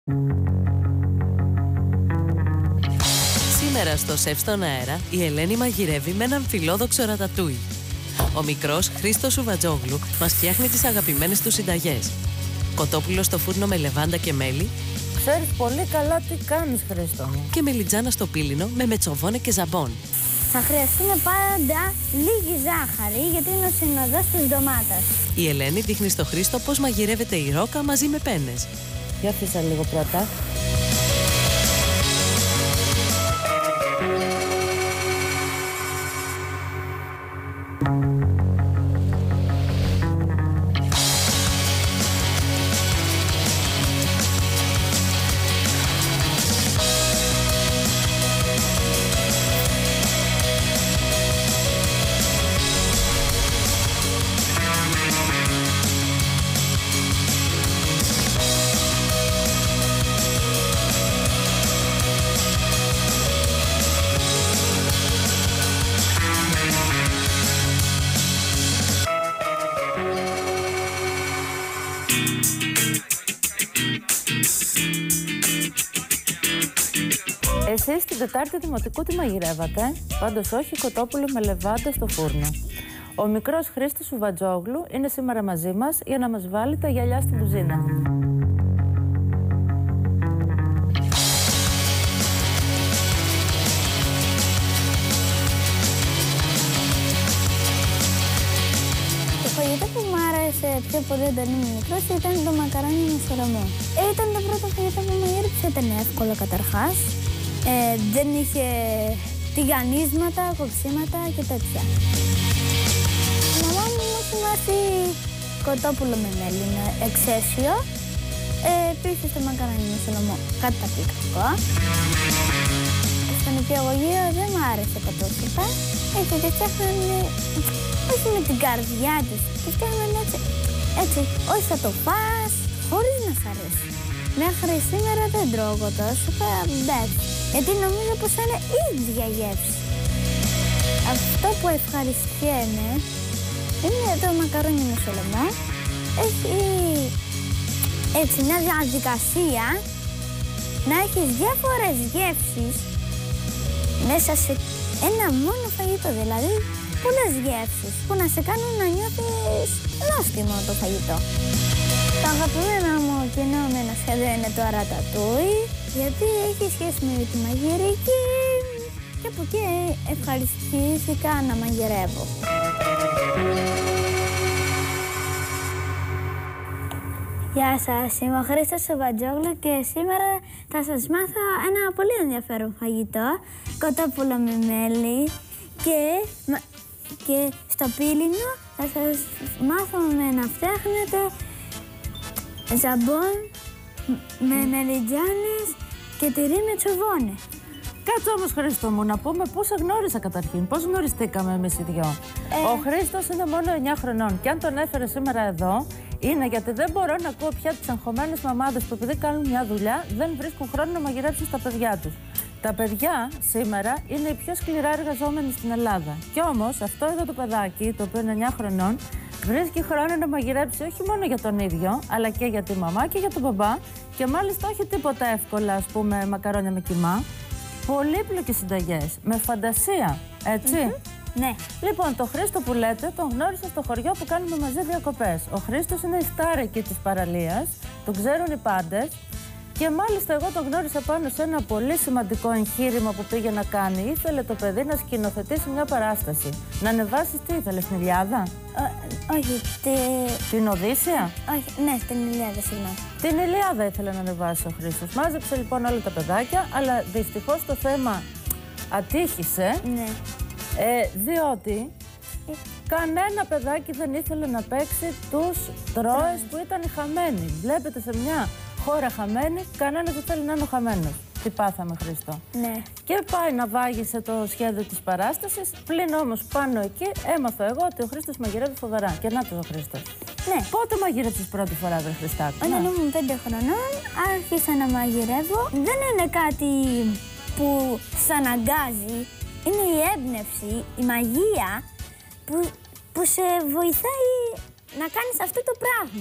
Σήμερα στο Σεφ στον αέρα η Ελένη μαγειρεύει με έναν φιλόδοξο ρατατούι. Ο μικρός Χρήστος Σουβατζόγλου μας φτιάχνει τις αγαπημένες του συνταγές. Κοτόπουλο στο φούρνο με λεβάντα και μέλι. Ξέρεις πολύ καλά τι κάνεις, Χρήστο μου. Και μελιτζάνα στο πύλινο με μετσοβόνε και ζαμπόν. Θα χρειαστούμε πάντα λίγη ζάχαρη, γιατί είναι ο συνοδός της ντομάτας. Η Ελένη δείχνει στο Χρήστο πώς μαγειρεύεται η ρόκα μαζί με πένες. Για αφήσα λίγο πρώτα. Εσείς την Τετάρτη Δημοτικού τι μαγειρεύατε? Πάντως όχι κοτόπουλο με λεβάντα στο φούρνο. Ο μικρός Χρήστος Σουβατζόγλου είναι σήμερα μαζί μας για να μας βάλει τα γυαλιά στην κουζίνα. Το φαγητό που μου άρεσε πιο πολύ όταν ήμουν μικρός ήταν το μακαρόνι με σολομό. Ήταν το πρώτο φαγητό που μαγείρεψα, ήταν εύκολο καταρχάς. Δεν είχε τηγανίσματα, κοψίματα και τέτοια. Η μαμά μου έχει μάθει κοτόπουλο με μέλι, με εξαίσιο. Επίσης το μακαρόνι με σολομό, καταπληκτικό. Στον νηπιαγωγείο δεν μου άρεσε κατόσυπα, γιατί τη φτιάχνανε όχι με την καρδιά της, τη φτιάχνανε έτσι, όχι θα το φας, χωρίς να σ' αρέσει. Μέχρι σήμερα δεν τρώω κοτόσυπα, εντάξει. Γιατί νομίζω πως είναι ίδια γεύση. Αυτό που ευχαριστιέμαι είναι το μακαρόνι με σολομό. Έχει έτσι μια διαδικασία να έχεις διάφορες γεύσεις μέσα σε ένα μόνο φαγητό. Δηλαδή πολλές γεύσεις που να σε κάνουν να νιώθεις νόστιμο το φαγητό. Το αγαπημένο μου κινούμενο σχέδιο είναι το ρατατούι, γιατί έχει σχέση με τη μαγειρική και από εκεί ευχαριστήθηκα να μαγειρεύω. Γεια σας, είμαι ο Χρήστος Σουβατζόγλου και σήμερα θα σας μάθω ένα πολύ ενδιαφέρον φαγητό, κοτόπουλο με μέλι και στο πύλινο θα σας μάθω να φτιάχνετε ζαμπόν με μελιτζάνες και τυρί με τσοβόνε. Κάτσε όμως, Χρήστο μου, να πούμε πού σε γνώρισα καταρχήν. Πώς γνωριστήκαμε εμείς οι δυο? Ο Χρήστος είναι μόνο 9 χρονών και αν τον έφερε σήμερα εδώ είναι γιατί δεν μπορώ να ακούω πια τις αγχωμένες μαμάδες που επειδή κάνουν μια δουλειά δεν βρίσκουν χρόνο να μαγειρέψουν στα παιδιά τους. Τα παιδιά σήμερα είναι οι πιο σκληρά εργαζόμενοι στην Ελλάδα. Κι όμως αυτό εδώ το παιδάκι, το οποίο είναι 9 χρονών, βρίσκει χρόνο να μαγειρέψει όχι μόνο για τον ίδιο, αλλά και για τη μαμά και για τον μπαμπά. Και μάλιστα όχι τίποτα εύκολα, ας πούμε, μακαρόνια με κιμά. Πολύπλοκες συνταγές, με φαντασία, έτσι. Ναι. Λοιπόν, το Χρήστο που λέτε τον γνώρισα στο χωριό που κάνουμε μαζί διακοπές. Ο Χρήστος είναι η στάρ εκεί της παραλίας, τον ξέρουν οι πάντες. Και μάλιστα εγώ τον γνώρισα πάνω σε ένα πολύ σημαντικό εγχείρημα που πήγε να κάνει. Ήθελε το παιδί να σκηνοθετήσει μια παράσταση. Να ανεβάσει τι ήθελε, στην Ηλιάδα? Όχι, την Οδύσσεια? Όχι, ναι, την Ηλιάδα, συγγνώμη. Την Ηλιάδα ήθελε να ανεβάσει ο Χρήστος. Μάζεψε λοιπόν όλα τα παιδάκια, αλλά δυστυχώς το θέμα ατύχησε. Ναι. Διότι κανένα παιδάκι δεν ήθελε να παίξει τους Τρώες που ήταν χαμένοι. Βλέπετε, σε μια χώρα χαμένη, κανένας δεν θέλει να είναι ο χαμένος. Τι πάθαμε, Χρήστο? Ναι. Και πάει να βάγισε το σχέδιο της παράστασης. Πλην όμως πάνω εκεί έμαθα εγώ ότι ο Χρήστος μαγειρεύει φοβερά. Και να το ο Χρήστος. Ναι. Πότε μαγείρεψες πρώτη φορά, βρε Χριστάκου? Όταν ήμουν 5 χρονών, άρχισα να μαγειρεύω. Δεν είναι κάτι που σ' αναγκάζει. Είναι η έμπνευση, η μαγεία που σε βοηθάει να κάνεις αυτό το πράγμα.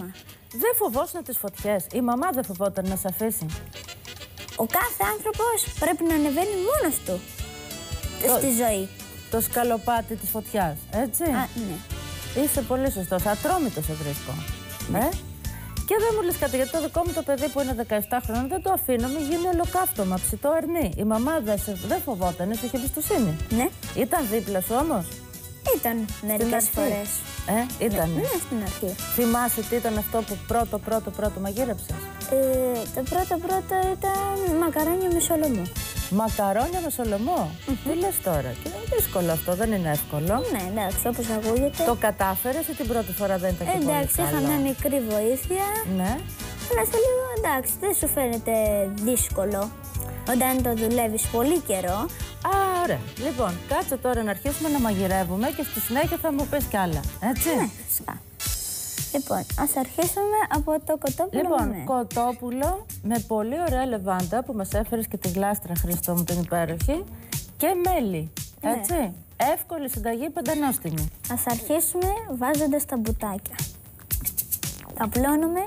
Δεν φοβόσουν τις φωτιές? Η μαμά δεν φοβόταν να σε αφήσει? Ο κάθε άνθρωπος πρέπει να ανεβαίνει μόνος του στη ζωή. Το σκαλοπάτι της φωτιάς, έτσι? Ναι. Είσαι πολύ σωστός. Ατρόμητο σε βρίσκω. Και δεν μου λες κάτι, γιατί το δικό μου το παιδί που είναι 17 χρόνων δεν το αφήνω, μην γίνει ολοκαύτωμα, ψητό αρνί. Η μαμά δεν φοβόταν, είχε εμπιστοσύνη. Ναι. Ήταν δίπλα σου όμως? Ήταν μερικές φορές. Ήταν. Ναι, στην αρχή. Θυμάσαι τι ήταν αυτό που πρώτο μαγείρεψες? Το πρώτο ήταν μακαρόνια με σολομό. Μακαρόνια με σολομό. Τι λες τώρα? Και είναι δύσκολο αυτό, δεν είναι εύκολο. Ναι, εντάξει, όπως ακούγεται. Το κατάφερες ή την πρώτη φορά δεν ήταν και πολύ καλό? Εντάξει, είχα μια μικρή βοήθεια. Ναι. Αλλά σε λίγο, εντάξει, δεν σου φαίνεται δύσκολο όταν το δουλεύεις πολύ καιρό. Ωραία. Λοιπόν, κάτσε τώρα να αρχίσουμε να μαγειρεύουμε και στη συνέχεια θα μου πεις κι άλλα. Έτσι. Ναι, φυσικά. Λοιπόν, ας αρχίσουμε από το κοτόπουλο. Λοιπόν, κοτόπουλο με πολύ ωραία λεβάντα που μας έφερες και τη γλάστρα, Χρήστο μου, την υπέροχη. Και μέλι. Έτσι. Ναι. Εύκολη συνταγή, πεντανόστιμη. Ας αρχίσουμε βάζοντας τα μπουτάκια. Τα πλώνουμε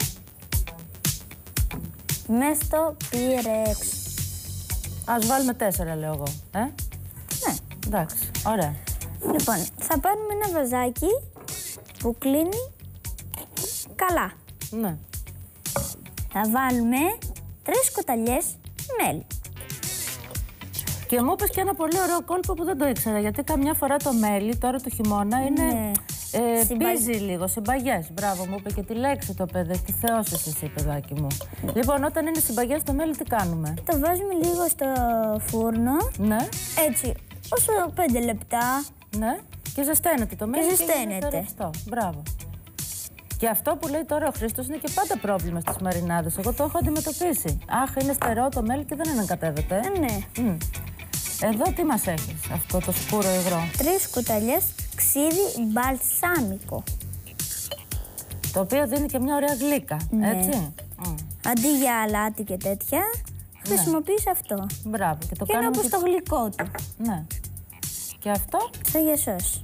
μέσα στο πύρεξ. Ας βάλουμε 4, λέω εγώ. Ναι. Εντάξει, ωραία. Λοιπόν, θα πάρουμε ένα βαζάκι που κλείνει καλά. Ναι. Θα βάλουμε 3 κουταλιές μέλι. Και μου είπες και ένα πολύ ωραίο κόλπο που δεν το ήξερα, γιατί καμιά φορά το μέλι τώρα το χειμώνα είναι... Πίζει λίγο, συμπαγιές. Μπράβο, μου είπε και τη λέξη το παιδί. Τι θεώσεις εσύ, παιδάκι μου. Λοιπόν, όταν είναι συμπαγιές το μέλι, τι κάνουμε? Το βάζουμε λίγο στο φούρνο. Ναι. Έτσι, όσο 5 λεπτά. Ναι. Και ζεσταίνεται το μέλι. Και ζεσταίνεται. Μπράβο. Και αυτό που λέει τώρα ο Χρήστος είναι και πάντα πρόβλημα στις μαρινάδες. Εγώ το έχω αντιμετωπίσει. Αχ, είναι στερεό το μέλι και δεν ανακατεύεται. Ναι. Εδώ τι μας έχεις, αυτό το σκούρο υγρό? 3 κουταλιές ξύδι μπαλσάμικο. Το οποίο δίνει και μια ωραία γλύκα, έτσι. Αντί για αλάτι και τέτοια, χρησιμοποιείς αυτό. Μπράβο. Και το είναι όπως το γλυκό του. Ναι. Και αυτό? Σόγια σως.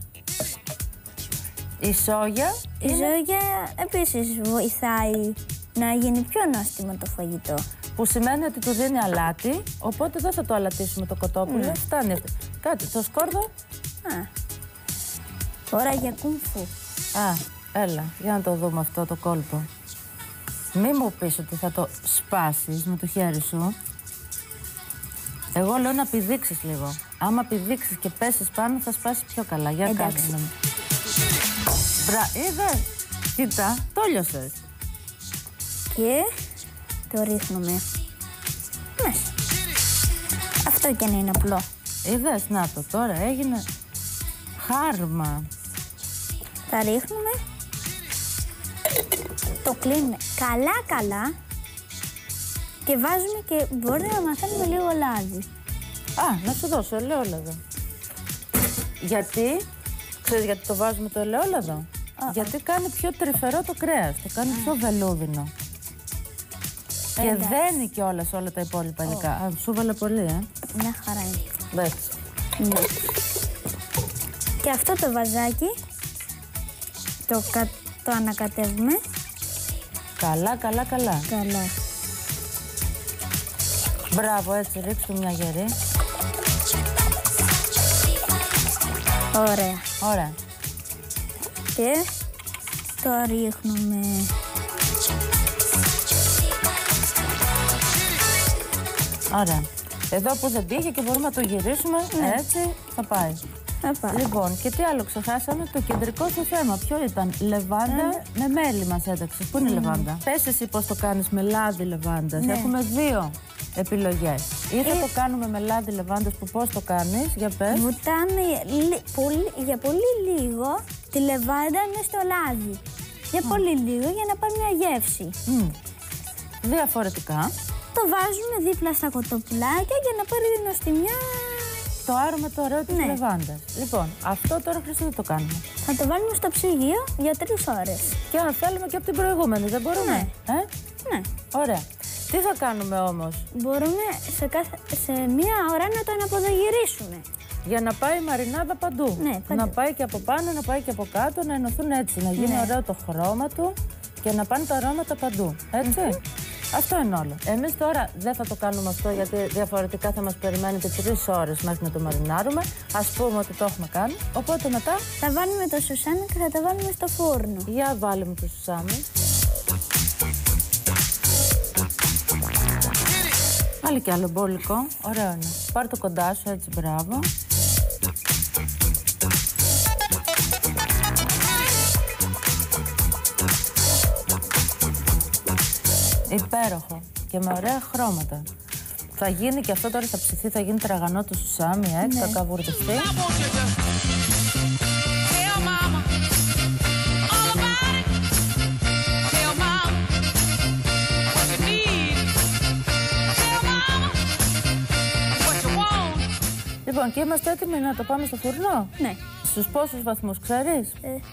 Η σόγια? Η σόγια επίσης βοηθάει να γίνει πιο νόστιμο το φαγητό. Που σημαίνει ότι του δίνει αλάτι, οπότε δεν θα το αλατίσουμε το κοτόπουλο. Φτάνει αυτό. Κάτι, το σκόρδο. Ώρα για κουμφού. Έλα, για να το δούμε αυτό το κόλπο. Μη μου πεις ότι θα το σπάσεις με το χέρι σου. Εγώ λέω να πηδήξεις λίγο. Άμα πηδήξεις και πέσεις πάνω θα σπάσει πιο καλά. Για κάτσε να μου. Είδες, κοίτα, το λιώσες. Και το ρίχνουμε μέσα. Αυτό και να είναι απλό. Είδες, να το, τώρα έγινε χάρμα. Τα ρίχνουμε. Το κλείνουμε καλά και βάζουμε και μπορεί να μαθαίνουμε λίγο λάδι. Να σου δώσω ελαιόλαδο. Γιατί, ξέρεις γιατί το βάζουμε το ελαιόλαδο? Γιατί κάνει πιο τρυφερό το κρέας, το κάνει πιο βελούδινο. Και δένει κιόλας όλα τα υπόλοιπα υλικά. Σου βάλε πολύ, Μια χαρά είναι. Εντάξει. Ναι. Και αυτό το βαζάκι το ανακατεύουμε. Καλά. Μπράβο, έτσι, ρίξου του μια γερή. Ωραία. Και το ρίχνουμε. Ωραία. Εδώ που δεν πήγε και μπορούμε να το γυρίσουμε, έτσι θα πάει. Λοιπόν, και τι άλλο ξεχάσαμε, το κεντρικό του θέμα. Ποιο ήταν? Λεβάντα με μέλι μας έταξες. Πού είναι η λεβάντα? Πες εσύ πώς το κάνεις με λάδι λεβάντας. Έχουμε 2 επιλογές. Ή θα το κάνουμε με λάδι λεβάντας που πώς το κάνεις, για πες. Βουτάμε για πολύ λίγο τη λεβάντα μέσα στο λάδι. Για πολύ λίγο για να πάρει μια γεύση. Διαφορετικά. Το βάζουμε δίπλα στα κοτοπουλάκια για να πάρει την νοστιμιά. Το άρωμα το ωραίο της λεβάντας. Λοιπόν, αυτό τώρα Χρήστο δεν το κάνουμε. Θα το βάλουμε στο ψυγείο για 3 ώρες. Και αν θέλουμε και από την προηγούμενη, δεν μπορούμε? Ναι. Ωραία. Τι θα κάνουμε όμως? Μπορούμε σε μία ώρα να το αναποδογυρίσουμε. Για να πάει η μαρινάδα παντού. Ναι, παντού. Να πάει και από πάνω, να πάει και από κάτω, να ενωθούν έτσι. Να γίνει ωραίο το χρώμα του και να πάνε τα αρώματα παντού. Έτσι. Αυτό είναι όλο. Εμείς τώρα δεν θα το κάνουμε αυτό, γιατί διαφορετικά θα μας περιμένει και 3 ώρες μέχρι να το μαρινάρουμε. Ας πούμε ότι το έχουμε κάνει. Οπότε μετά θα βάλουμε το σουσάμι και θα το βάλουμε στο φούρνο. Για βάλουμε το σουσάμι. Άλλη κι άλλο μπόλικο. Ωραίο είναι. Πάρ' το κοντά σου, έτσι, μπράβο. Υπέροχο και με ωραία χρώματα. Θα γίνει και αυτό τώρα, θα ψηθεί, θα γίνει τραγανό το σουσάμι, έτσι, θα καβουρδιστεί. Λοιπόν, και είμαστε έτοιμοι να το πάμε στο φουρνό. Ναι. Στους πόσους βαθμούς ξέρεις?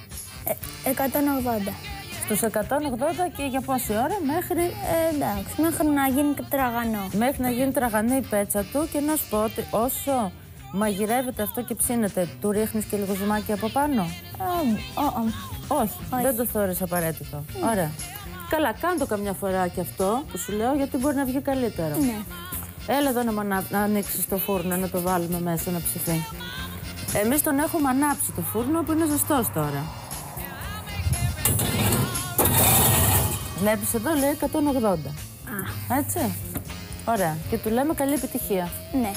180. Στους 180 και για πόση ώρα? Μέχρι... εντάξει, μέχρι να γίνει τραγανό. Μέχρι να γίνει τραγανή η πέτσα του, και να σου πω ότι όσο μαγειρεύεται αυτό και ψήνεται, του ρίχνεις και λίγο ζουμάκι από πάνω? Όχι, δεν το θεωρείς απαραίτητο. Ωραία. Καλά, κάνε το καμιά φορά και αυτό που σου λέω, γιατί μπορεί να βγει καλύτερο. Ναι. Έλα εδώ να ανοίξεις το φούρνο, να το βάλουμε μέσα να ψηθεί. Εμείς τον έχουμε ανάψει το φούρνο, που είναι ζεστός τώρα. Βλέπεις εδώ, λέει 180. Έτσι. Ωραία. Και του λέμε καλή επιτυχία. Ναι.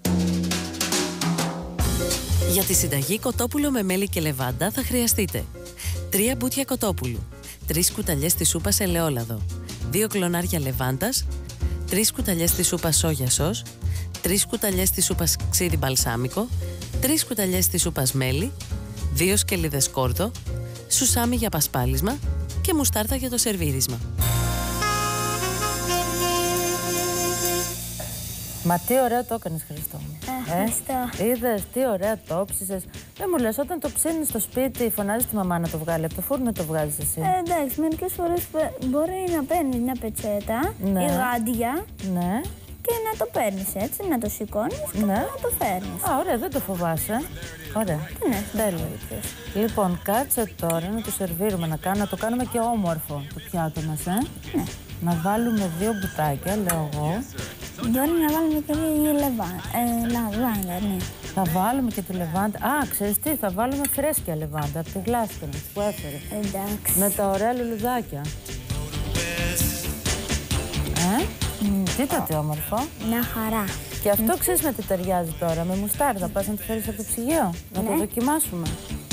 Για τη συνταγή κοτόπουλο με μέλι και λεβάντα θα χρειαστείτε 3 μπουτια κοτόπουλου, 3 κουταλιές της σούπας ελαιόλαδο, 2 κλονάρια λεβάντας, 3 κουταλιές της σούπας σόγια σος, 3 κουταλιές της σούπας ξύδι μπαλσάμικο, 3 κουταλιές της σούπας μέλι, 2 σκελίδες σκόρδο, σουσάμι για πασπάλισμα και μουστάρδα για το σερβίρισμα. Μα τι ωραία το έκανες, Χριστό μου. Ευχαριστώ. Είδες τι ωραία το ψήσες. Δεν μου λες, όταν το ψήνεις στο σπίτι, φωνάζεις τη μαμά να το βγάλει από το φούρνο ή το βγάζεις εσύ? Εντάξει, μερικές φορές μπορεί να παίρνεις μια πετσέτα ή γάντια. Ναι. Και να το παίρνεις έτσι, να το σηκώνεις και να το φέρνεις. Ωραία, δεν το φοβάσαι. Ωραία. Ναι, τέλεια. Λοιπόν, κάτσε τώρα να το σερβίρουμε, να το κάνουμε και όμορφο το πιάτο μας, Ναι. Να βάλουμε 2 μπουτάκια, λέω εγώ. Μπορεί να βάλουμε και λαβάντα, ναι. Θα βάλουμε και τη λεβάντα. Α, ξέρεις τι, θα βάλουμε φρέσκια λεβάντα από τη Γλάσκηνα που έφερε. Εντάξει. Με τα ωραία λουλουδάκια. Κοίτα τι όμορφο. Μια χαρά. Και αυτό ξέρεις με τι ταιριάζει τώρα, με μουστάρδα. Πας να τη φέρεις από το ψυγείο, να το δοκιμάσουμε.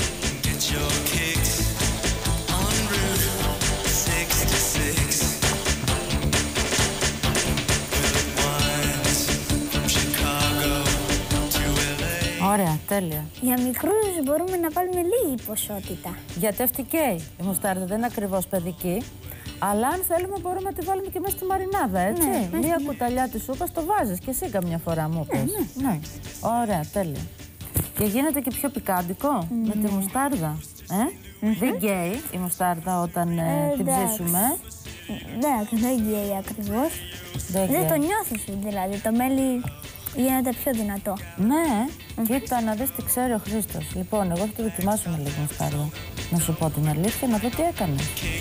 Ωραία, τέλεια. Για μικρούς μπορούμε να βάλουμε λίγη ποσότητα. Γιατί αυτή καίει. Η μουστάρδα δεν είναι ακριβώς παιδική. Αλλά αν θέλουμε μπορούμε να τη βάλουμε και μέσα στη μαρινάδα, έτσι. Ναι, μία κουταλιά της σούπας το βάζεις και εσύ καμιά φορά μου πες. Ναι. Ωραία, τέλεια. Και γίνεται και πιο πικάντικο με τη μουστάρδα. Δεν γκέει η μουστάρδα όταν την ψήσουμε. Εντάξει, δεν γκέει ακριβώς. Δεν το νιώθεις δηλαδή, το μέλι γίνεται πιο δυνατό. Ναι, κοίτα να δεις τι ξέρει ο Χρήστος. Λοιπόν, εγώ θα το δοκιμάσουμε λίγο μουστάρδα. Να σου πω την αλήθεια, να δω τι έκανε.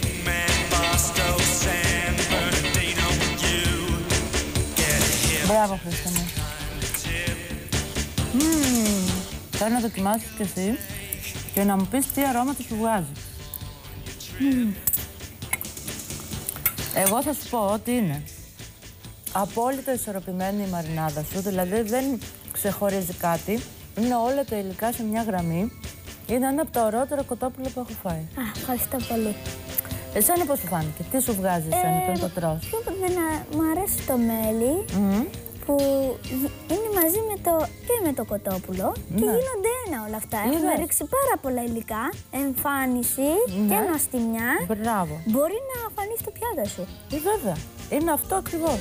Μπράβο, Χρήστο μου. Θέλω να δοκιμάσεις και εσύ και να μου πεις τι αρώματα σου βγάζει. Εγώ θα σου πω ότι είναι απόλυτα ισορροπημένη η μαρινάδα σου, δηλαδή δεν ξεχωρίζει κάτι. Είναι όλα τα υλικά σε μια γραμμή. Είναι ένα από τα ωραιότερα κοτόπουλα που έχω φάει. Ευχαριστώ πολύ. Εσένα πώς σου φάνηκε, τι σου βγάζει εσένα όταν το τρως? Μου αρέσει το μέλι που είναι μαζί με το κοτόπουλο και γίνονται ένα όλα αυτά. Έχουμε ρίξει πάρα πολλά υλικά, εμφάνιση και νοστιμιά. Μπράβο. Μπορεί να φανεί στο πιάτο σου. Βέβαια, είναι αυτό ακριβώς.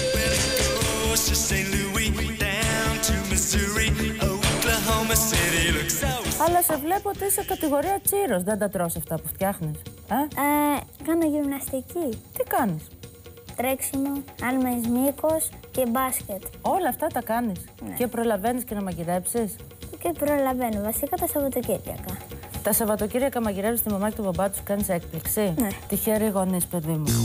Αλλά σε βλέπω ότι είσαι κατηγορία τσίρος. Δεν τα τρως αυτά που φτιάχνεις. Κάνω γυμναστική. Τι κάνεις? Τρέξιμο, άλμες μήκος και μπάσκετ. Όλα αυτά τα κάνεις? Ναι. Και προλαβαίνεις και να μαγειρέψεις? Και προλαβαίνω, βασικά τα Σαββατοκύριακα. Τα Σαββατοκύριακα μαγειρεύεις τη μαμά και τον μπαμπά τους, κάνεις έκπληξη? Ναι. Τυχαίροι γονείς, παιδί μου.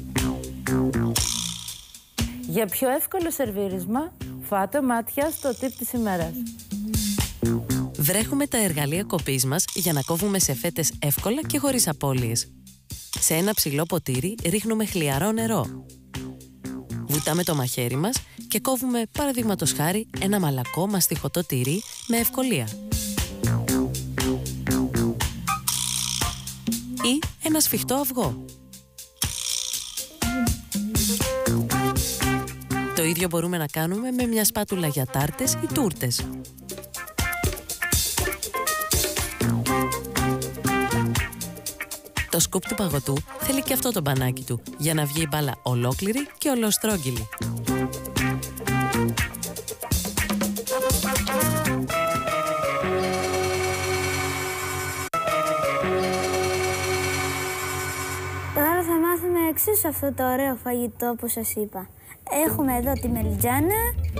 Για πιο εύκολο σερβίρισμα, φάτε μάτια στο tip της ημέρας. Βρέχουμε τα εργαλεία κοπής μας για να κόβουμε σε φέτες εύκολα και χωρίς απώλειες. Σε ένα ψηλό ποτήρι ρίχνουμε χλιαρό νερό. Βουτάμε το μαχαίρι μας και κόβουμε, παραδείγματος χάρη, ένα μαλακό μαστιχωτό τυρί με ευκολία. Ή ένα σφιχτό αυγό. Το ίδιο μπορούμε να κάνουμε με μια σπάτουλα για τάρτες ή τούρτες. Το σκουπ του παγωτού θέλει και αυτό το μπανάκι του, για να βγει η μπάλα ολόκληρη και ολοστρόγγυλη. Τώρα θα μάθουμε εξίσου αυτό το ωραίο φαγητό που σας είπα. Έχουμε εδώ τη μελιτζάνα,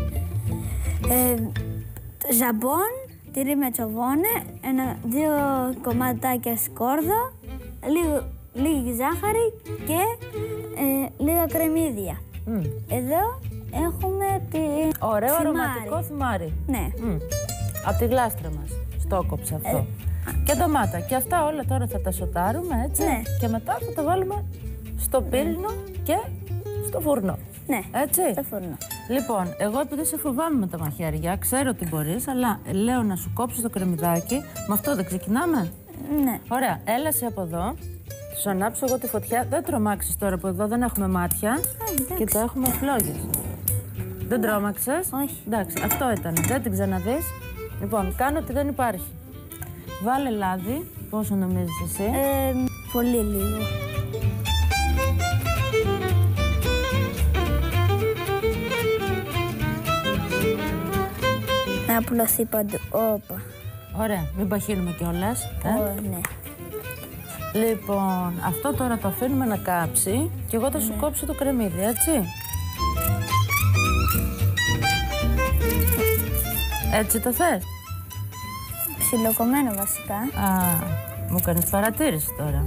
ζαμπόν, τυρί με τσοβόνε, δύο κομματάκια σκόρδο, λίγη ζάχαρη και λίγα κρεμμύδια. Εδώ έχουμε τη Ωραίο θυμάρι. αρωματικό θυμάρι. Ναι. Από τη γλάστρα μας. Στο κόψε αυτό. Και ντομάτα. Και αυτά όλα τώρα θα τα σοτάρουμε, έτσι. Ναι. Και μετά θα τα βάλουμε στο πύρινο και στο φούρνο. Ναι, Έτσι. στο φούρνο. Λοιπόν, εγώ επειδή σε φοβάμαι με τα μαχαίρια, ξέρω ότι μπορείς, αλλά λέω να σου κόψεις το κρεμμυδάκι. Με αυτό δεν ξεκινάμε? Ναι. Ωραία, έλασε από εδώ. Σου ανάψω εγώ τη φωτιά. Δεν τρομάξεις τώρα που εδώ δεν έχουμε μάτια. Και το έχουμε φλόγες. Δεν τρόμαξες? Όχι. Εντάξει, αυτό ήταν. Δεν την ξαναδείς. Λοιπόν, κάνω ότι δεν υπάρχει. Βάλε λάδι. Πόσο νομίζεις εσύ? Πολύ λίγο. Να απλωθεί παντού. Όπα. Ωραία, μην παχύνουμε κιόλας. Ναι. Λοιπόν, αυτό τώρα το αφήνουμε να κάψει και εγώ θα σου κόψω το κρεμμύδι, έτσι. Έτσι το θες? Ψιλοκομμένο βασικά. Α, μου κάνεις παρατήρηση τώρα.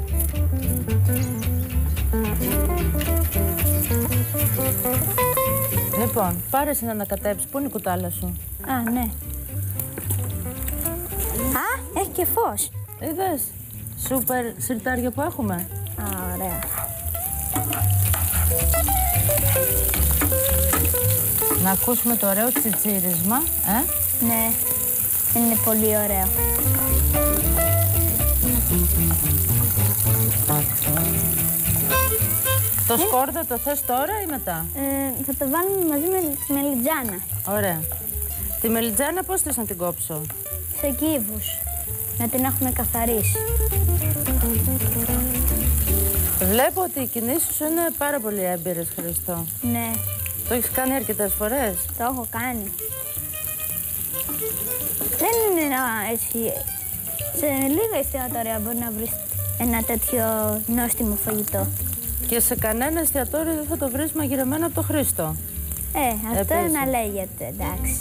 Λοιπόν, πάρε εσύ να ανακατέψεις. Πού είναι η κουτάλα σου? Α, ναι. Α, έχει και φως. Είδες, σούπερ σιρτάρια που έχουμε. Α, ωραία. Να ακούσουμε το ωραίο τσιτσίρισμα, Ναι, είναι πολύ ωραίο. Το σκόρδο το θες τώρα ή μετά? Θα το βάλουμε μαζί με τη μελιτζάνα. Ωραία. Τη μελιτζάνα πώς θες να την κόψω? Σε κύβους. Να την έχουμε καθαρίσει. Βλέπω ότι οι κινήσεις σου είναι πάρα πολύ έμπειρες, Χριστό. Ναι, Το έχεις κάνει αρκετές φορές. το έχω κάνει. Δεν είναι έτσι. Σε λίγα εστιατόρια μπορεί να βρεις ένα τέτοιο νόστιμο φαγητό. Και σε κανένα εστιατόριο δεν θα το βρεις μαγειρεμένο από το Χρήστο. Αυτό Επίσης. να λέγεται, εντάξει.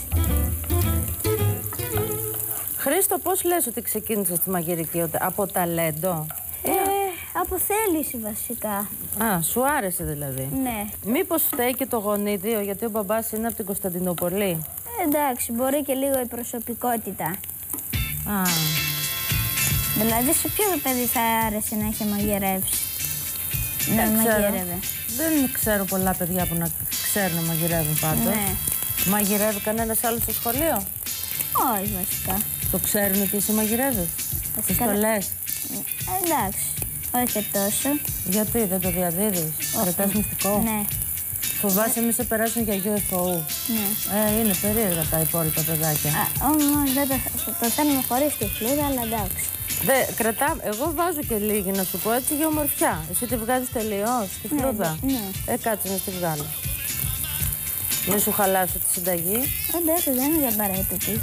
Χρήστο, πώς λες ότι ξεκίνησες τη μαγειρική? Από ταλέντο? Από θέληση βασικά. Α, σου άρεσε δηλαδή. Ναι. Μήπως φταίει και το γονίδιο, γιατί ο μπαμπάς είναι από την Κωνσταντινούπολη? Εντάξει, μπορεί και λίγο η προσωπικότητα. Α, Δηλαδή, σε ποιο παιδί θα άρεσε να είχε μαγειρεύσει? Να ξέρω. μαγείρευε. Δεν ξέρω πολλά παιδιά που να ξέρουν να μαγειρεύουν πάντως. Ναι. Μαγειρεύει κανένας άλλος στο σχολείο? Όχι βασικά. Το ξέρουν ότι εσύ μαγειρεύεις? Τους το λες? Εντάξει, όχι και τόσο. Γιατί δεν το διαδίδεις? Κρατάς μυστικό? Ναι, Φοβάσαι μη σε περάσουν για UFO? ναι. Είναι περίεργα τα υπόλοιπα παιδάκια. Όμως δεν το θέλουμε χωρίς τυφλίδα, αλλά εντάξει. Εγώ βάζω και λίγη, να σου πω, έτσι, για ομορφιά. Εσύ τη βγάζεις τελείως, τη φλούδα? Ναι. Κάτσε να τη βγάλω. Μην σου χαλάσω τη συνταγή. Εντάξει, δεν είναι για απαραίτητη.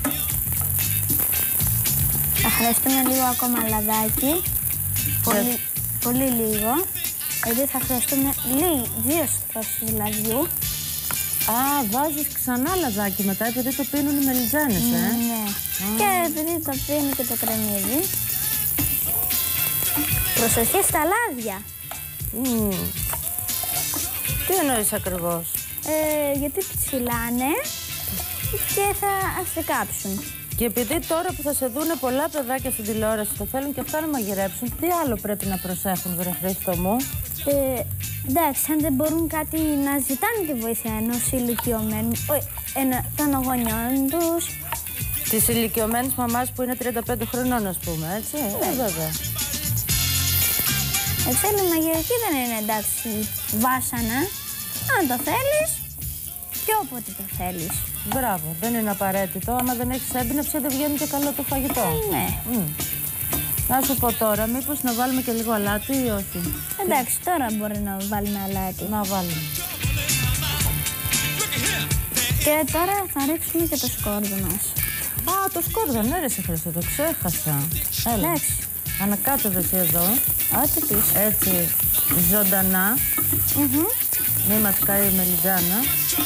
Θα χρειαστούμε λίγο ακόμα λαδάκι. Πολύ λίγο. Γιατί θα χρειαστούμε δύο στρώσεις λαδιού. Α, βάζεις ξανά λαδάκι μετά, επειδή το πίνουν οι μελιτζάνες, Ναι. Και επειδή το πίνει και το κρεμμύδι. Προσοχή στα λάδια. Τι εννοείς ακριβώς? Γιατί ψηλάνε και θα αστεκάψουν. Και επειδή τώρα που θα σε δούνε πολλά παιδάκια στην τηλεόραση το θέλουν και αυτά να μαγειρέψουν, τι άλλο πρέπει να προσέχουν, βρε Χρήστο μου? Εντάξει, αν δεν μπορούν κάτι να ζητάνε τη βοήθεια ενός ηλικιωμένου, των γονιών τους. Της ηλικιωμένης μαμάς που είναι 35 χρονών, ας πούμε, έτσι. Βέβαια. Η μαγειρική δεν είναι, εντάξει, βάσανα. Αν το θέλεις και όποτε το θέλεις. Μπράβο, δεν είναι απαραίτητο. Άμα δεν έχεις έμπνευση, δεν βγαίνει και καλό το φαγητό. Ναι. Να σου πω τώρα, μήπως να βάλουμε και λίγο αλάτι ή όχι? Εντάξει, τώρα μπορεί να βάλουμε αλάτι. Να βάλουμε. Και τώρα θα ρίξουμε και το σκόρδο μας. Α, το σκόρδο, ναι ρε Χρήστο, το ξέχασα. Έλα. Εντάξει. Ανακάτω εσύ εδώ. Ό,τι πεις. Έτσι, ζωντανά. Μη μας καεί η μελιτζάνα.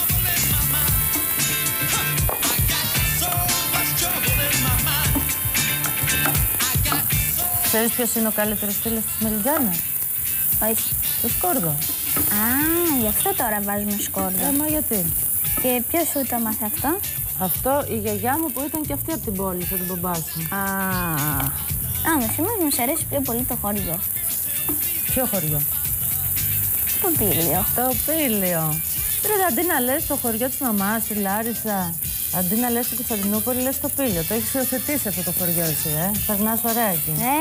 Ξέρεις ποιος είναι ο καλύτερος φίλος της μελιτζάνας? Όχι. Το σκόρδο. Α, γι' αυτό τώρα βάζουμε σκόρδο. Μα γιατί? Και ποιος σου το μάθε αυτό? Αυτό η γιαγιά μου που ήταν και αυτή από την πόλη, από την μπαμπά σου. Όμως εμάς μας αρέσει πιο πολύ το χωριό. Ποιο χωριό? Το Πήλιο. Το Πήλιο. Πρέπει αντί να λες το χωριό της μαμάς, τη Λάρισα, αντί να λες την Κωνσταντινούπολη, λες το Πήλιο. Το έχεις υιοθετήσει αυτό το χωριό εσύ, Περνάς ωραία εκεί. Ναι.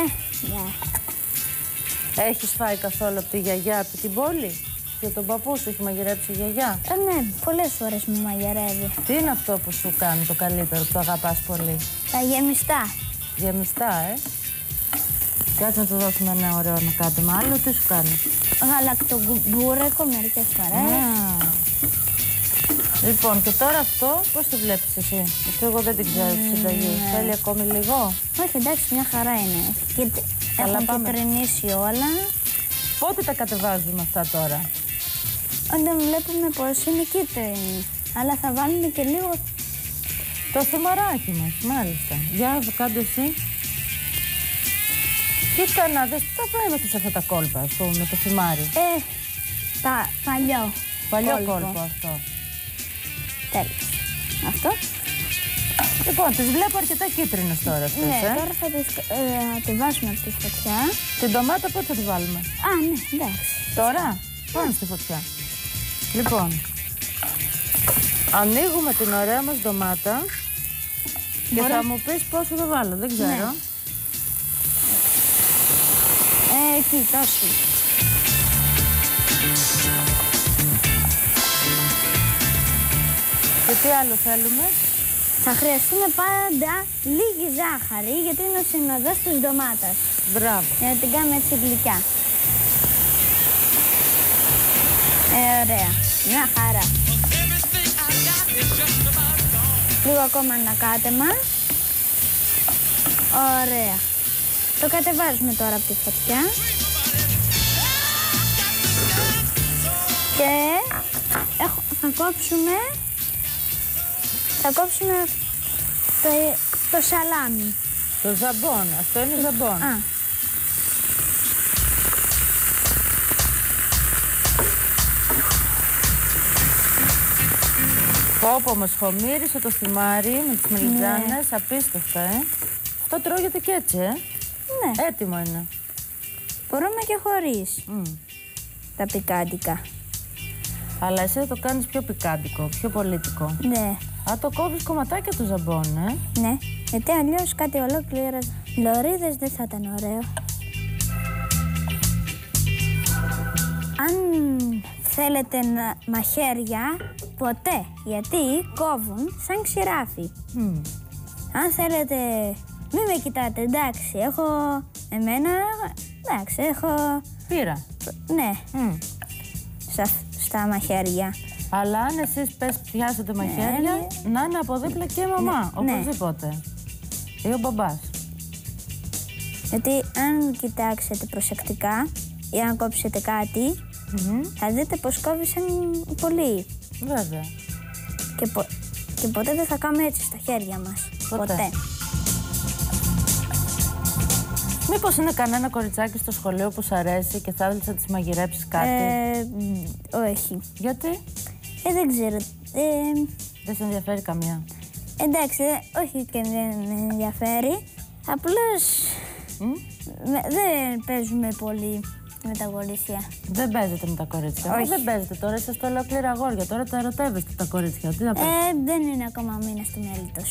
Έχεις φάει καθόλου από τη γιαγιά από την πόλη? Και τον παππού σου έχει μαγειρέψει η γιαγιά? Ναι, πολλές φορές μου μαγειρεύει. Τι είναι αυτό που σου κάνει το καλύτερο, που το αγαπάς πολύ? Τα γεμιστά. Γεμιστά, Κάτσε να του δώσουμε ένα ωραίο ανακάτεμα. Άλλο τι σου κάνει? Γαλακτομπούρεκο μερικές φορές. Λοιπόν, και τώρα αυτό πώς το βλέπεις εσύ? Αυτό εγώ δεν την ξέρω τη συνταγή. Θέλει ακόμη λίγο? Όχι, εντάξει, μια χαρά είναι. Έχω κυτρινίσει όλα. Πότε τα κατεβάζουμε αυτά τώρα? Όταν βλέπουμε πως είναι κίτρινη. Αλλά θα βάλουμε και λίγο το θυμαράκι μας, μάλιστα. Για κάντε εσύ. Κοίτα να δεις, τα πέμαστε σε αυτά τα κόλπα, ας πούμε, με το θυμάρι. Παλιό κόλπο αυτό. Τέλος. Αυτό. Λοιπόν, τις βλέπω αρκετά κίτρινες τώρα αυτές, Ναι, τώρα θα τη βάσουμε από τη φωτιά. Την ντομάτα πότε θα τη βάλουμε? Ναι, εντάξει. Τώρα, πάμε στη φωτιά. Λοιπόν, ανοίγουμε την ωραία μας ντομάτα και θα μου πεις πόσο το βάλω, δεν ξέρω. Ναι. Εκεί, τόσο. Και τι άλλο θέλουμε? Θα χρειαστούμε πάντα λίγη ζάχαρη, γιατί είναι ο συνοδός της ντομάτας. Μπράβο. Για να την κάνουμε έτσι γλυκιά. Ωραία. Μια χαρά. Λίγο ακόμα ανακάτεμα. Ωραία. Το κατεβάζουμε τώρα από τη φωτιά. Και θα κόψουμε το σαλάμι. Το ζαμπόν, αυτό είναι ζαμπόν. Πόπο μας χωμύρισε το θυμάρι με τις μελιτζάνες, απίστευτα, Αυτό τρώγεται και έτσι, Ναι. Έτοιμο είναι. Μπορούμε και χωρίς τα πικάντικα. Αλλά εσύ θα το κάνεις πιο πικάντικο, πιο πολίτικο. Ναι. Το κόβεις κομματάκια του ζαμπόν, Ναι, γιατί αλλιώς κάτι ολόκληρα λωρίδες δεν θα ήταν ωραίο. Αν θέλετε μαχαίρια, ποτέ, γιατί κόβουν σαν ξηράφι. Αν θέλετε, μην με κοιτάτε, εντάξει, έχω πείρα. Ναι, στα μαχαίρια. Αλλά αν εσείς πιάσετε μαχαίρια, να είναι από δίπλα και η μαμά, οπωσδήποτε. Ή ο μπαμπάς. Γιατί αν κοιτάξετε προσεκτικά ή αν κόψετε κάτι, θα δείτε πως κόβησαν πολύ. Βέβαια. Και ποτέ δεν θα κάνουμε έτσι στα χέρια μας. Ποτέ. Μήπως είναι κανένα κοριτσάκι στο σχολείο που σ' αρέσει και θα ήθελες να της μαγειρέψεις κάτι? Όχι. Γιατί? Δεν ξέρω. Δεν σε ενδιαφέρει καμία? Εντάξει, όχι και δεν με ενδιαφέρει. Απλώς δεν παίζουμε πολύ με τα κορίτσια. Δεν παίζετε με τα κορίτσια? Όχι. Δεν παίζετε τώρα, είσαστε ολόκληρα αγόρια. Τώρα τα ερωτεύεστε τα κορίτσια. Τι να Δεν είναι ακόμα ο μήνας του μέλιτος.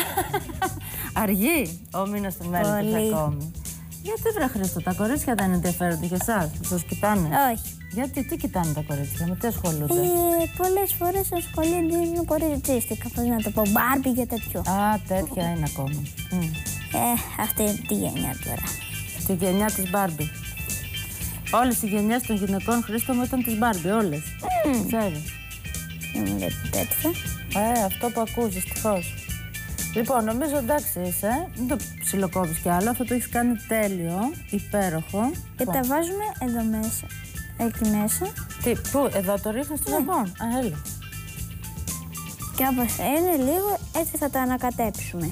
Αργεί ο μήνας του μέλιτος ακόμη. Γιατί βρε Χρήστο, τα κορίτσια δεν ενδιαφέρονται για εσάς? Σας κοιτάνε? Όχι. Γιατί, τι κοιτάνε τα κορίτσια, με τι ασχολούνται? Πολλές φορές ασχολούνται με κοριτσίστικα, πώς να το πω, Μπάρμπι και τέτοιο. Τέτοια είναι ακόμα. Αυτή είναι τη γενιά τώρα. Τη γενιά της Μπάρμπι. Όλες οι γενιές των γυναικών, Χρήστο μου, ήταν της Μπάρμπι, όλες. Ξέρεις. Δεν τέτοια. Αυτό που ακούς, δυστυχώς. Λοιπόν, νομίζω εντάξει είσαι, δεν το ψιλοκόβεις κι άλλο, αυτό το έχεις κάνει τέλειο, υπέροχο. Και τα βάζουμε εδώ μέσα, εκεί μέσα. Πού, εδώ το ρίχνεις στο ζαμπόν? Έλα. Και όπως είναι λίγο, έτσι θα τα ανακατέψουμε.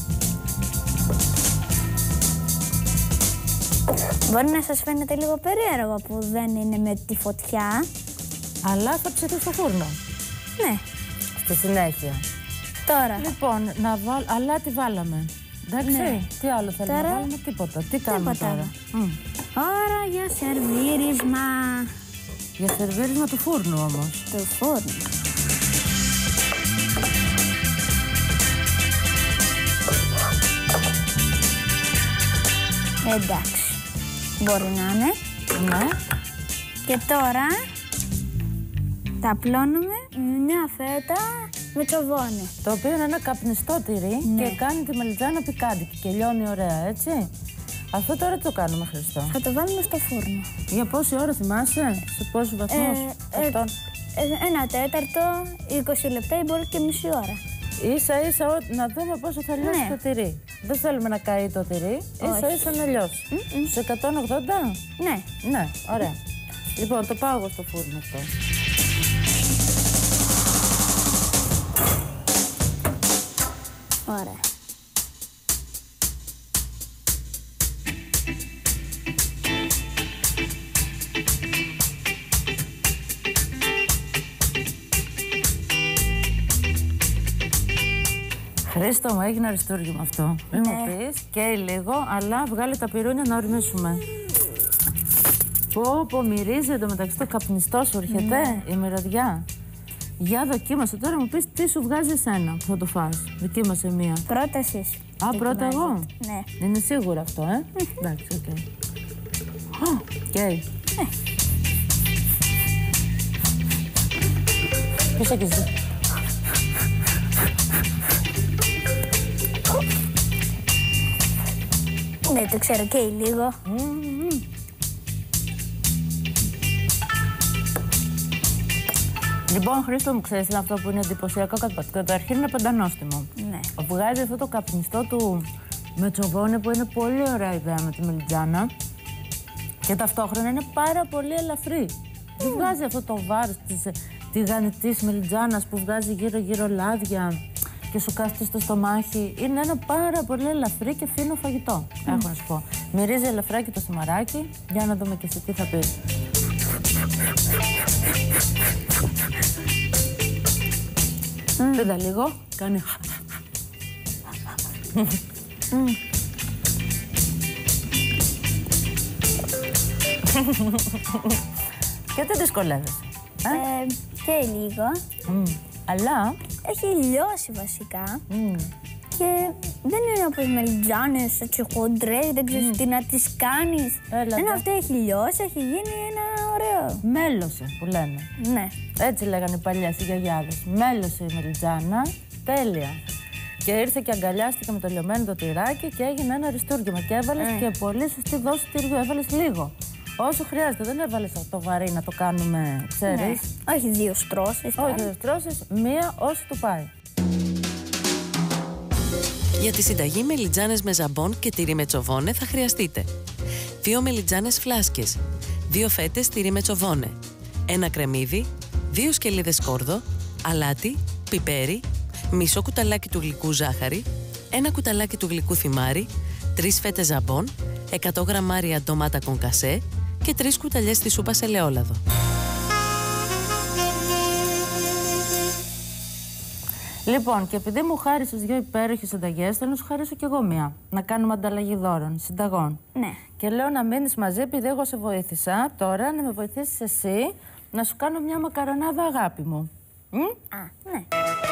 Μπορεί να σας φαίνεται λίγο περίεργο που δεν είναι με τη φωτιά. Αλλά θα ψηθεί στο φούρνο. Ναι. Στη συνέχεια. Τώρα. Λοιπόν, αλλά τι βάλαμε? Εντάξει, ναι. Τι άλλο θέλουμε να βάλουμε? Τίποτα. Τι κάνουμε τώρα? Ώρα για σερβίρισμα. Για σερβίρισμα του φούρνου όμως. Του φούρνου. Εντάξει. Μπορεί να είναι. Ναι. Και τώρα τα απλώνουμε με μια φέτα με τσοβόνι. Το οποίο είναι ένα καπνιστό τυρί και κάνει τη μελιτζάνα πικάντικη και λιώνει ωραία, έτσι. Αυτό τώρα τι το κάνουμε, Χριστό? Θα το βάλουμε στο φούρνο. Για πόση ώρα θυμάσαι? Σε πόσους βαθμούς? 1/4, 20 λεπτά ή μπορεί και μισή ώρα. Ίσα ίσα να δούμε πόσο θα λιώσει το τυρί. Δεν θέλουμε να καεί το τυρί, ίσα ίσα να λιώσει. Σε 180? Ναι. Ναι, ωραία. Λοιπόν, το πάω εγώ στο φούρνο αυτό. Ωραία. Χρήστο μου, έγινε αριστούργημα αυτό. Μην μου πεις, καίει λίγο, αλλά βγάλει τα πυρούνια να ορμήσουμε. Πω, μυρίζει εντωμεταξύ το καπνιστό σου, έρχεται η μυρωδιά. Για δοκίμασε τώρα, μου πεις τι σου βγάζει εσένα που θα το φας. Δοκίμασε μία. Πρώτα εσείς. Πρώτα εγώ. Ναι. Είναι σίγουρα αυτό, Εντάξει, οκ. Καίει. Ποιος έχεις δει? Ναι, το ξέρω, καίει λίγο. Λοιπόν, Χρήστο μου, ξέρεις αυτό που είναι εντυπωσιακό? Καταρχήν είναι πεντανόστιμο. Ναι. Βγάζει αυτό το καπνιστό του με τσοβόνι που είναι πολύ ωραία ιδέα με τη μελιτζάνα. Και ταυτόχρονα είναι πάρα πολύ ελαφρύ. Δεν βγάζει αυτό το βάρος της τηγανιτής μελιτζάνας που βγάζει γύρω-γύρω λάδια και σου κάθεται στο στομάχι. Είναι ένα πάρα πολύ ελαφρύ και φίνο φαγητό, έχω να σου πω. Μυρίζει ελαφράκι το σιμαράκι. Για να δούμε και εσύ τι θα πεις. Πήδα λίγο, κάνει... Και τι δυσκολεύεσαι? Και λίγο. Αλλά... Έχει λιώσει βασικά. Και δεν είναι όπως μελιτζάνες, έτσι χοντρές, δεν ξέρεις τι να τις κάνεις. Είναι αυτό, έχει λιώσει, έχει γίνει ένα ωραίο. Μέλωσε που λένε. Ναι. Έτσι λέγανε οι παλιές οι γιαγιάδες. Μέλωσε η μελιτζάνα, τέλεια. Και ήρθε και αγκαλιάστηκε με το λιωμένο το τυράκι και έγινε ένα αριστούργημα. Και έβαλες και πολύ σωστή δόση τυριού, έβαλες λίγο. Όσο χρειάζεται, δεν έβαλες το βαρύ να το κάνουμε, ξέρεις. Ναι. Όχι 2 στρώσεις. Όχι 2 στρώσεις, μία όσο του πάει. Για τη συνταγή μελιτζάνες με ζαμπόν και τυρί με τσοβόνε θα χρειαστείτε 2 μελιτζάνες φλάσκες, 2 φέτες τυρί με τσοβόνε, 1 κρεμμύδι, 2 σκελίδες σκόρδο, αλάτι, πιπέρι, μισό κουταλάκι του γλυκού ζάχαρη, 1 κουταλάκι του γλυκού θυμάρι, 3 φέτες ζαμπόν, 100 γραμμάρια ντομάτα κονκασέ και 3 κουταλιές της σούπας ελαιόλαδο. Λοιπόν, και επειδή μου χάρισες 2 υπέροχες συνταγές, θέλω να σου χαρίσω κι εγώ μία. Να κάνουμε ανταλλαγή δώρων, συνταγών. Ναι. Και λέω να μείνεις μαζί, επειδή εγώ σε βοήθησα. Τώρα να με βοηθήσεις εσύ να σου κάνω μια μακαρονάδα, αγάπη μου. Ναι.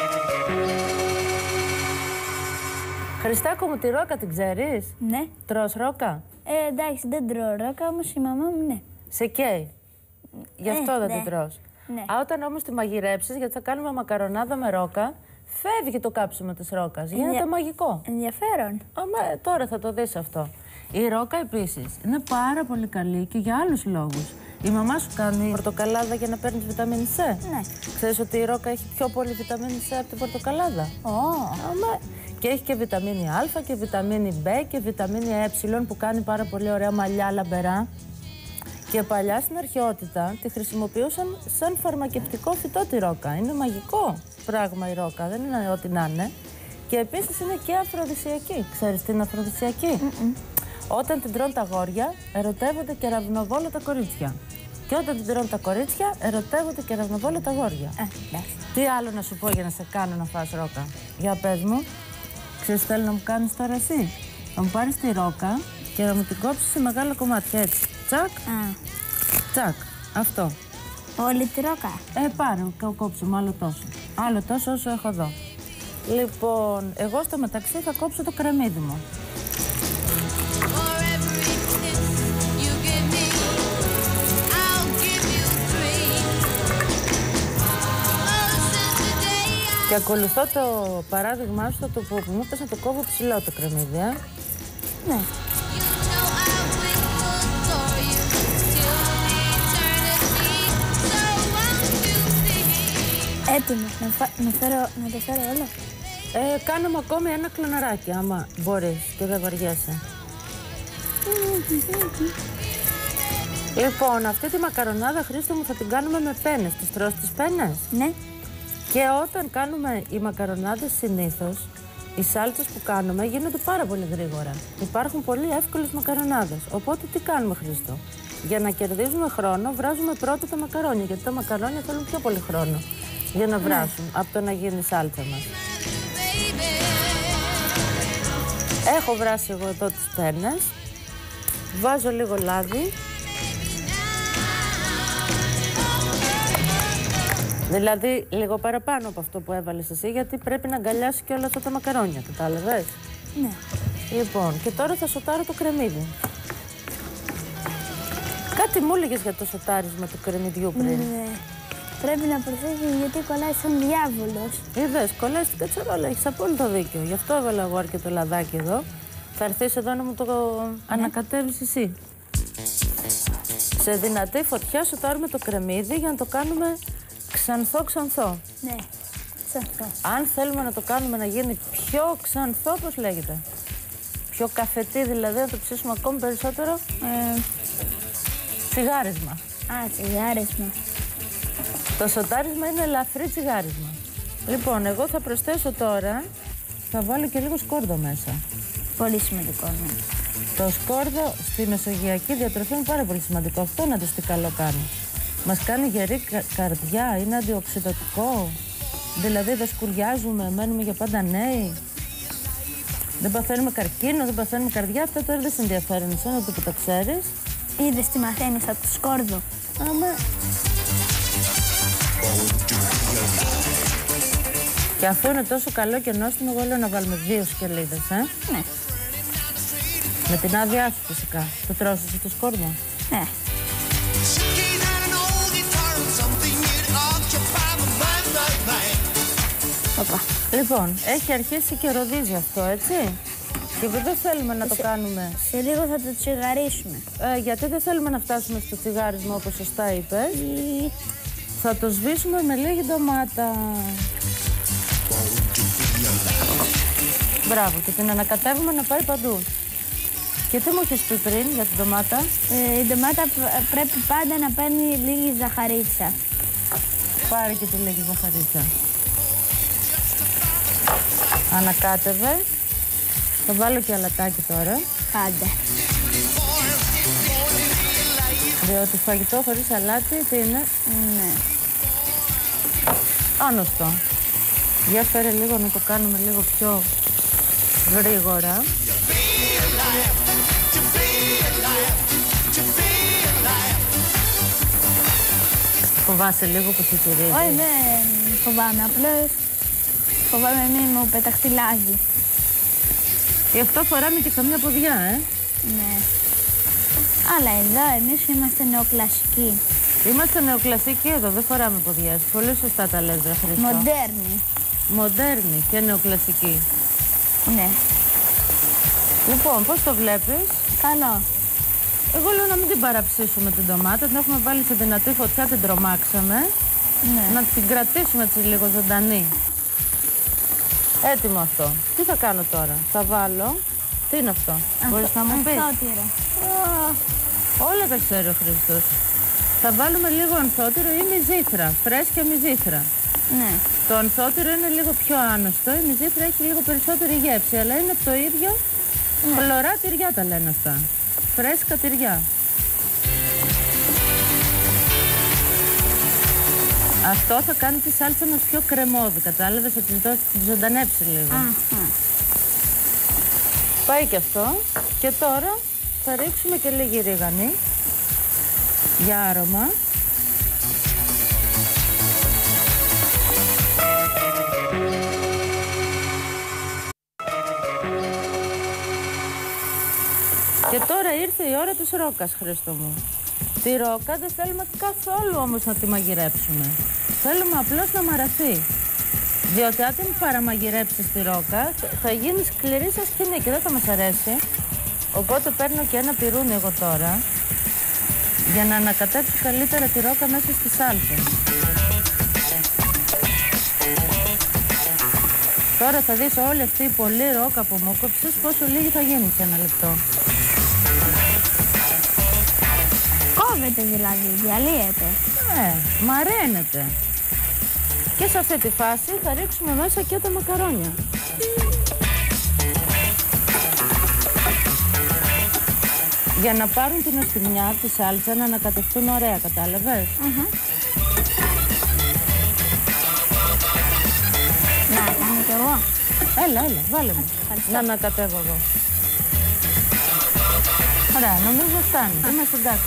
Χριστάκο μου, τη ρόκα την ξέρεις? Ναι. Τρως ρόκα? Εντάξει, δεν τρώω ρόκα, όμως η μαμά μου ναι. Σε καίει. Γι' αυτό δεν την τρως. Ναι. Όταν όμως τη μαγειρέψεις, γιατί θα κάνουμε μακαρονάδα με ρόκα, φεύγει το κάψιμο της ρόκας. Γίνεται μαγικό. Ενδιαφέρον. Τώρα θα το δεις αυτό. Η ρόκα επίσης είναι πάρα πολύ καλή και για άλλους λόγους. Η μαμά σου κάνει πορτοκαλάδα για να παίρνεις βιταμίνη C. Ναι. Ξέρεις ότι η ρόκα έχει πιο πολύ βιταμίνη C από την πορτοκαλάδα? Και έχει και βιταμίνη Α και βιταμίνη B και βιταμίνη Ε που κάνει πάρα πολύ ωραία μαλλιά λαμπερά. Και παλιά στην αρχαιότητα τη χρησιμοποιούσαν σαν φαρμακευτικό φυτό τη ρόκα. Είναι μαγικό πράγμα η ρόκα, δεν είναι ό,τι να είναι. Και επίσης είναι και αφροδισιακή. Ξέρεις τι είναι αφροδισιακή? Όταν την τρώνε τα αγόρια, ερωτεύονται και ραυνοβόλα τα κορίτσια. Και όταν την τρώνε τα κορίτσια, ερωτεύονται και ραυνοβόλα τα αγόρια. Τι άλλο να σου πω για να σε κάνω να φας ρόκα? Για πες μου. Ξέρεις τι θέλω να μου κάνεις τώρα εσύ? Να μου πάρεις τη ρόκα και να μου την κόψεις σε μεγάλα κομμάτια, έτσι. Τσακ, τσακ, αυτό. Όλη τη ρόκα? Πάρε, κόψω μου άλλο τόσο. Άλλο τόσο όσο έχω εδώ. Λοιπόν, εγώ στο μεταξύ θα κόψω το κρεμμύδι μου. Και ακολουθώ το παράδειγμά σου, το που μου είπες να το κόβω ψηλό το κρεμμύδι, Ναι. Έτοιμο. Να το φέρω όλο? Κάνουμε ακόμη ένα κλωναράκι, άμα μπορείς και δεν βαριέσαι. Λοιπόν, αυτή τη μακαρονάδα, Χρήστο μου, θα την κάνουμε με πένες. Τις τρως τις πένες? Ναι. Και όταν κάνουμε οι μακαρονάδες συνήθως, οι σάλτσες που κάνουμε γίνονται πάρα πολύ γρήγορα. Υπάρχουν πολύ εύκολες μακαρονάδες. Οπότε τι κάνουμε, Χρήστο? Για να κερδίζουμε χρόνο, βράζουμε πρώτα τα μακαρόνια. Γιατί τα μακαρόνια θέλουν πιο πολύ χρόνο για να βράσουν από το να γίνει η σάλτσα μας. Έχω βράσει εγώ εδώ τις πένες. Βάζω λίγο λάδι. Δηλαδή λίγο παραπάνω από αυτό που έβαλες εσύ, γιατί πρέπει να αγκαλιάσει και όλα αυτά τα μακαρόνια, κατάλαβες? Ναι. Λοιπόν, και τώρα θα σοτάρω το κρεμμύδι. Κάτι μου έλεγες για το σοτάρισμα του κρεμμυδιού πριν. Ναι. Πρέπει να προσέχεις γιατί κολλάει σαν διάβολος. Είδες, κολλάει στην κατσαρόλα, έχεις απόλυτο δίκιο. Γι' αυτό έβαλα εγώ αρκετό λαδάκι εδώ. Θα έρθεις εδώ να μου το ανακατεύεις εσύ. Σε δυνατή φωτιά σοτάρουμε το κρεμμύδι για να το κάνουμε ξανθό. Ναι, ξανθό. Αν θέλουμε να το κάνουμε να γίνει πιο ξανθό, πώς λέγεται? Πιο καφετή δηλαδή, να το ψήσουμε ακόμη περισσότερο. Τσιγάρισμα. Τσιγάρισμα. Το σοτάρισμα είναι ελαφρύ τσιγάρισμα. Λοιπόν, εγώ θα προσθέσω τώρα, θα βάλω και λίγο σκόρδο μέσα. Πολύ σημαντικό, ναι. Το σκόρδο στη μεσογειακή διατροφή είναι πάρα πολύ σημαντικό. Αυτό να το τι καλό κάνει. Μας κάνει γερή καρδιά, είναι αντιοξυδοτικό. Δηλαδή δεν σκουριάζουμε, μένουμε για πάντα νέοι. Δεν παθαίνουμε καρκίνο, δεν παθαίνουμε καρδιά. Αυτά τώρα δεν σε ενδιαφέρουν εσένα που τα ξέρεις. Είδες τι μαθαίνεις από το σκόρδο? Και αφού είναι τόσο καλό και νόστιμο, εγώ λέω να βάλουμε 2 σκελίδες, Ναι. Με την άδειά σου φυσικά. Το τρως εσύ το σκόρδο? Ναι. Λοιπόν, έχει αρχίσει και ροδίζει αυτό, έτσι. Και δεν θέλουμε να το κάνουμε. Σε λίγο θα το τσιγαρίσουμε. Γιατί δεν θέλουμε να φτάσουμε στο τσιγάρισμα όπως σωστά είπες. Θα το σβήσουμε με λίγη ντομάτα. Μπράβο, και την ανακατεύουμε να πάει παντού. Και τι μου έχεις πει πριν για την ντομάτα? Η ντομάτα πρέπει πάντα να παίρνει λίγη ζαχαρίτσα. Πάρε και τη λίγη ζαχαρίτσα. Ανακάτευε. Θα βάλω και αλατάκι τώρα. Πάντα. Διότι φαγητό χωρίς αλάτι τι είναι? Ναι. Άνοστο. Για φέρε λίγο να το κάνουμε λίγο πιο γρήγορα. Φοβάσαι λίγο που τσιτσιρίζει? Όχι, δεν φοβάμαι. Απλώς φοβάμαι μην μου πεταχτεί λάδι. Γι' αυτό φοράμε και καμιά ποδιά, Ναι. Αλλά εδώ εμείς είμαστε νεοκλασικοί. Είμαστε νεοκλασικοί εδώ, δεν φοράμε ποδιές. Πολύ σωστά τα λες, ρε Χρήστο. Μοντέρνοι. Μοντέρνοι και νεοκλασικοί. Ναι. Λοιπόν, πώς το βλέπεις? Καλό. Εγώ λέω να μην την παραψήσουμε την ντομάτα, την έχουμε βάλει σε δυνατή φωτιά, την τρομάξαμε. Ναι. Να την κρατήσουμε έτσι λίγο ζωντανή. Έτοιμο αυτό. Τι θα κάνω τώρα? Θα βάλω... Τι είναι αυτό? Μπορείς να μου πεις? Ανθότυρο. Όλα τα ξέρει ο Χρήστος. Θα βάλουμε λίγο ανθότυρο ή μυζήθρα, φρέσκια μυζήθρα. Ναι. Το ανθότυρο είναι λίγο πιο άνοστο, η μυζήθρα έχει λίγο περισσότερη γεύση, αλλά είναι από το ίδιο χλωρά τυριά τα λένε αυτά. Φρέσκα τυριά. Αυτό θα κάνει τη σάλτσα μας πιο κρεμώδη, κατάλαβες, θα της δώσει, τη ζωντανέψει λίγο. Πάει και αυτό. Και τώρα θα ρίξουμε και λίγη ρίγανη για άρωμα. Και τώρα ήρθε η ώρα της ρόκας, Χρήστο μου. Τη ρόκα δεν θέλουμε καθόλου όμως να τη μαγειρέψουμε. Θέλουμε απλώς να μαραθεί. Διότι αν την παραμαγειρέψεις τη ρόκα, θα γίνει σκληρή σαν σκηνή και δεν θα μας αρέσει. Οπότε παίρνω και ένα πυρούνι εγώ τώρα, για να ανακατέψω καλύτερα τη ρόκα μέσα στη σάλτσα. Τώρα θα δεις όλη αυτή η πολλή ρόκα που μου κόψεις πόσο λίγη θα γίνει σε ένα λεπτό. Κόβεται δηλαδή, διαλύεται. Μαραίνεται. Και σε αυτή τη φάση θα ρίξουμε μέσα και τα μακαρόνια. Για να πάρουν την νοστιμιά τη σάλτσα να ανακατευτούν ωραία, κατάλαβες? Να κάνω κι εγώ. Έλα, βάλε μου. Να ανακατεύω εγώ. Ωραία, νομίζω φτάνει. Είμαστε εντάξει.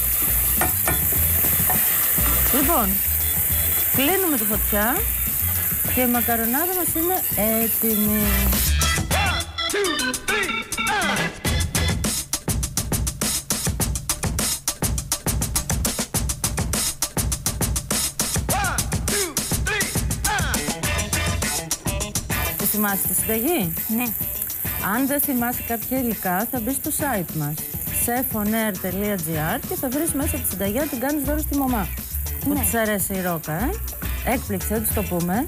Λοιπόν, κλείνουμε τη φωτιά και η μακαρονάδα μας είναι έτοιμη. Τη θυμάσαι τη συνταγή? Ναι. Αν δεν θυμάσαι κάποια υλικά θα μπεις στο site μας chefonair.gr και θα βρεις μέσα τη συνταγή να την κάνεις δώρο στη μαμά. Που της αρέσει η ρόκα, Έκπληξη, έτσι το πούμε.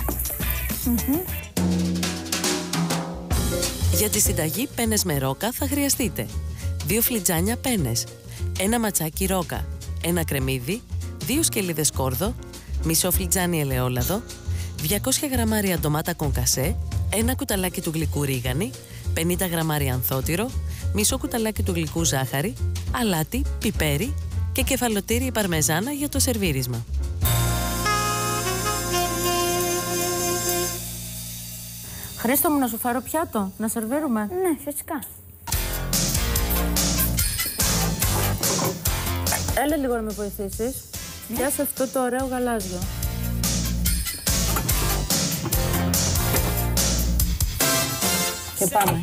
Για τη συνταγή πένες με ρόκα θα χρειαστείτε 2 φλιτζάνια πένες, 1 ματσάκι ρόκα, 1 κρεμμύδι, 2 σκελίδες σκόρδο, μισό φλιτζάνι ελαιόλαδο, 200 γραμμάρια ντομάτα κονκασέ, 1 κουταλάκι του γλυκού ρίγανη, 50 γραμμάρια ανθότυρο, μισό κουταλάκι του γλυκού ζάχαρη, αλάτι, πιπέρι και κεφαλοτήρι παρμεζάνα για το σερβίρισμα. Χρήστο μου, να σου φάρω πιάτο, να σερβίρουμε? Ναι, φυσικά. Έλα λίγο να με βοηθήσεις. Πιάσε αυτό το ωραίο γαλάζιο. Και πάμε.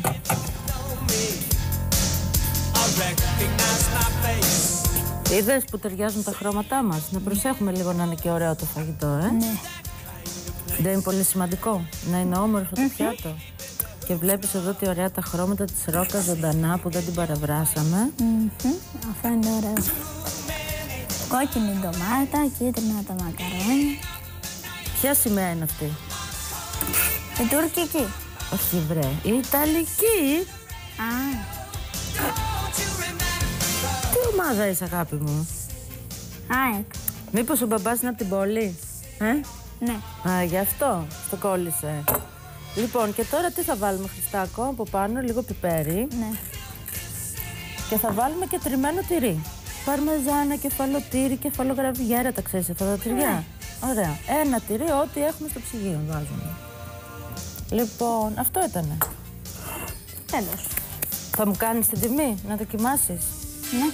Είδες που ταιριάζουν τα χρώματά μας? Να προσέχουμε λίγο να είναι και ωραίο το φαγητό, Ναι. Δεν είναι πολύ σημαντικό να είναι όμορφο το πιάτο? Και βλέπεις εδώ τι ωραία τα χρώματα της ρόκας ζωντανά που δεν την παραβράσαμε. Αυτό είναι ωραίο. Κόκκινη ντομάτα, κίτρινα τα μακαρόνια. Ποια σημαία είναι αυτή? Η τουρκική. Όχι βρε, η ιταλική. Τι ομάδα είσαι, αγάπη μου? ΑΕΚ. Μήπως ο μπαμπάς είναι από την πόλη? Ναι. Γι' αυτό στο κόλλησε. Λοιπόν, και τώρα τι θα βάλουμε, Χριστάκο? Από πάνω λίγο πιπέρι. Ναι. Και θα βάλουμε και τριμμένο τυρί. παρμεζάνα, κεφαλοτήρι, κεφαλογραβιέρα, τα ξέρεις αυτά τα τυριά. Ωραία. Ένα τυρί, ό,τι έχουμε στο ψυγείο βάζουμε. Λοιπόν, αυτό ήτανε. Τέλος. Θα μου κάνεις την τιμή, να δοκιμάσεις? Ναι.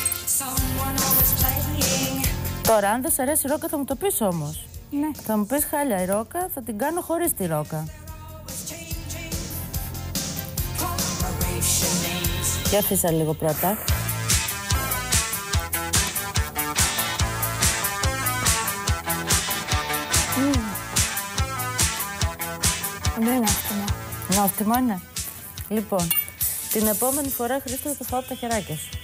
Τώρα, αν δεν σ' αρέσει η ρόκα, θα μου το πεις όμως. Ναι. Θα μου πεις χάλια η ρόκα, θα την κάνω χωρίς τη ρόκα. Για αφήσα λίγο πρώτα. Δεν είναι άσχημο. Νόστιμο είναι. Λοιπόν, την επόμενη φορά, Χρήστο, θα το φάω από τα χεράκια σου.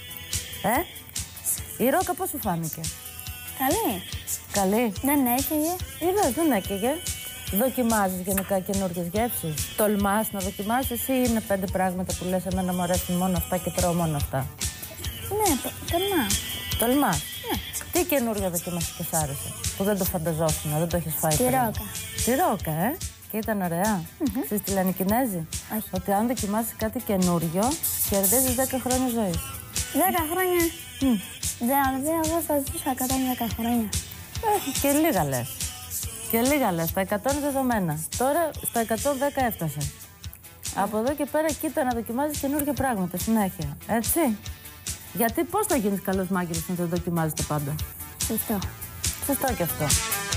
Η ρόκα πώς σου φάνηκε? Καλή. Καλή. Δεν έκαιγε. Είδες, δεν έκαιγε. Δοκιμάζεις γενικά καινούργιες γεύσεις? Τολμάς να δοκιμάσεις ή είναι 5 πράγματα που λες εμένα μου αρέσουν μόνο αυτά και τρώω μόνο αυτά? Ναι, τολμά. Τολμάς. Ναι. Τι καινούργια δοκιμάσεις και σ' άρεσε, που δεν το φανταζόσουν, δεν το έχεις φάει Τη πριν? ρόκα. Τη ρόκα, Και ήταν ωραία. Ξέρεις τι λένε οι Κινέζοι? Όχι. Ότι αν δοκιμάσεις κάτι καινούριο, κερδίζεις 10 χρόνια ζωής. 10 χρόνια. Εγώ θα ζήσω 110 χρόνια. Και λίγα λες. Και λίγα λες. Τα 100 είναι δεδομένα. Τώρα στα 110 έφτασε. Από εδώ και πέρα κοίτα να δοκιμάζεις καινούργια πράγματα συνέχεια. Έτσι. Γιατί πώς θα γίνεις καλός μάγειρας αν δεν δοκιμάζεις τα πάντα? Σωστό. Σωστό και αυτό.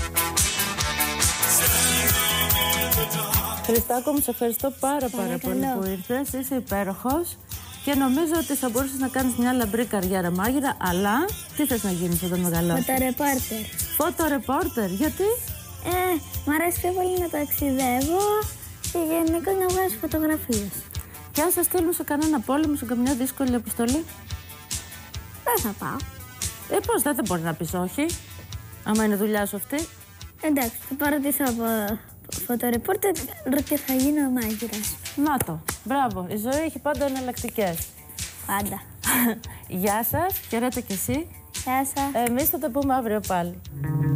Χριστάκο μου, σε ευχαριστώ πάρα πολύ που ήρθες. Είσαι υπέροχος και νομίζω ότι θα μπορούσες να κάνεις μια λαμπρή καριέρα μάγειρα, αλλά τι θες να γίνεις όταν μεγαλώσεις? Φωτορεπόρτερ. Φωτορεπόρτερ, γιατί? Μ' αρέσει πιο πολύ να ταξιδεύω και γενικώς να βγάζω φωτογραφίες. Και αν σε στείλουν σε κανένα πόλεμο, σε καμιά δύσκολη αποστολή? Δεν θα πάω. Πώς δεν μπορεί να πεις όχι, άμα είναι δουλειά σου αυτή. Εντάξει, θα παρατήσω από φωτορεπόρτερ και θα γίνω μάγειρας. Να το. Μπράβο. Η ζωή έχει πάντα εναλλακτικές. Πάντα. Γεια σας. Χαιρέτε κι εσύ. Γεια σας. Εμείς θα τα πούμε αύριο πάλι.